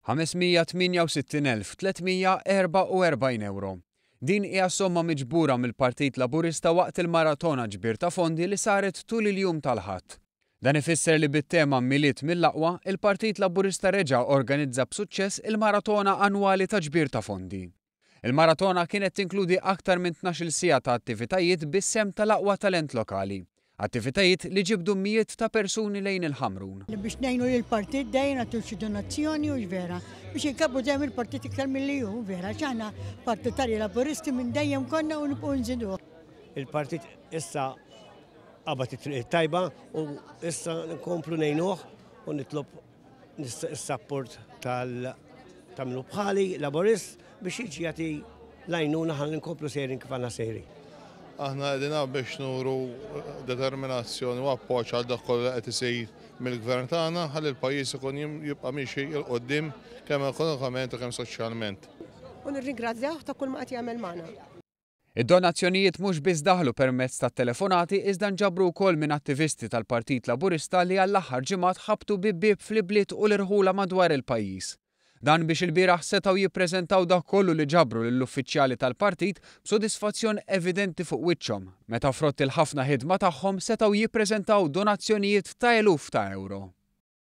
568,344 euro. Din hija somma miġbura mill-Partit Laburista waqt il-maratona ġbir ta' fondi li saret tul il-jum tal-Ħadd. Dan ifisser li bit-tema Miliet mill-aqwa, il-Partit Laburista reġa' organizza b'suċċess il-maratona annwali ta' ġbir ta' fondi. Il-maratona kienet tinkludi aktar minn 12 siegħa ta' attivitajiet bis-sem tal-aqwa talent lokali. Attivitajiet li ġibdu mijiet ta' persuni lejn il-Ħamrun. Biex ngħinu lill-partit dejjem nagħtu xi donazzjoni u vera. Biex inkabbu dejjem il-partit iktar milli hu vera x'aħna partitarji Laburisti minn dejjem konna u nibqgħu nżidu. Il-partit issa qabad it-triq tajba u issa nkomplu ngħinuh u nitlob is-sapport tal-tagħmlu bħali Laburist biex jiġi jagħti l-għajnuna ħalli nkomplu sejrin kif għandna sejri. Aħna qegħdin biex nuru determinazzjoni u appoġġ għal dak kollu qed isir mill-gvern tagħna ħalli l-pajjiż ikun jibqa' miexi l quddiem kemm ekonomikament u kemm soċjalment. U nirringrazzjah ta' kull ma qed jagħmel magħna. Id-donazzjonijiet mhux biss daħlu permezz tat-telefonati iżda nġabru wkoll minn attivisti tal-Partit Laburista li għall-aħħar ġimgħat ħabtu bib fl-ibliet u l-irħula madwar il-pajjiż. Dan biex il-bieraħ setgħu jippreżentaw dak kollu li ġabru lill-uffiċjali tal-partit b'sodisfazzjon evidenti fuq wiċċhom, meta frott il-ħafna ħidma tagħhom setgħu jippreżentaw donazzjonijiet ta' eluf ta' euro.